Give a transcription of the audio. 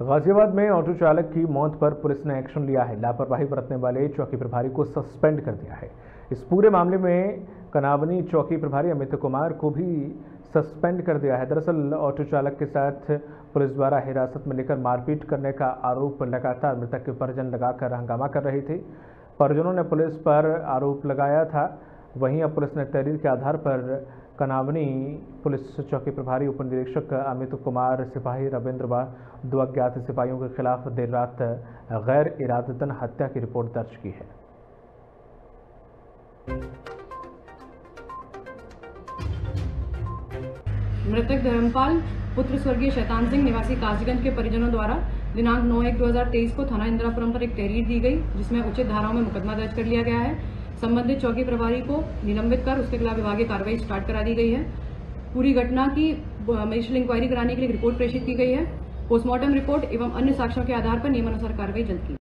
गाजियाबाद में ऑटो चालक की मौत पर पुलिस ने एक्शन लिया है। लापरवाही बरतने वाले चौकी प्रभारी को सस्पेंड कर दिया है। इस पूरे मामले में कनावनी चौकी प्रभारी अमित कुमार को भी सस्पेंड कर दिया है। दरअसल ऑटो चालक के साथ पुलिस द्वारा हिरासत में लेकर मारपीट करने का आरोप लगातार मृतक के परिजन लगाकर हंगामा कर रहे थे। परिजनों ने पुलिस पर आरोप लगाया था। वहीं अब पुलिस ने तहरीर के आधार पर कनावनी पुलिस चौकी प्रभारी उप निरीक्षक अमित कुमार, सिपाही रविंद्र व 2 अज्ञात सिपाहियों के खिलाफ देर रात गैर इरादतन हत्या की रिपोर्ट दर्ज की है। मृतक धर्मपाल पुत्र स्वर्गीय शैतान सिंह निवासी कासगंज के परिजनों द्वारा दिनांक 9/1/2023 को थाना इंदिरापुरम पर एक तहरीर दी गई, जिसमें उचित धाराओं में मुकदमा दर्ज कर लिया गया है। संबंधित चौकी प्रभारी को निलंबित कर उसके खिलाफ विभागीय कार्रवाई स्टार्ट करा दी गई है। पूरी घटना की मेडिकल इंक्वायरी कराने के लिए रिपोर्ट प्रेषित की गई है। पोस्टमार्टम रिपोर्ट एवं अन्य साक्ष्यों के आधार पर नियमानुसार कार्रवाई जल्द की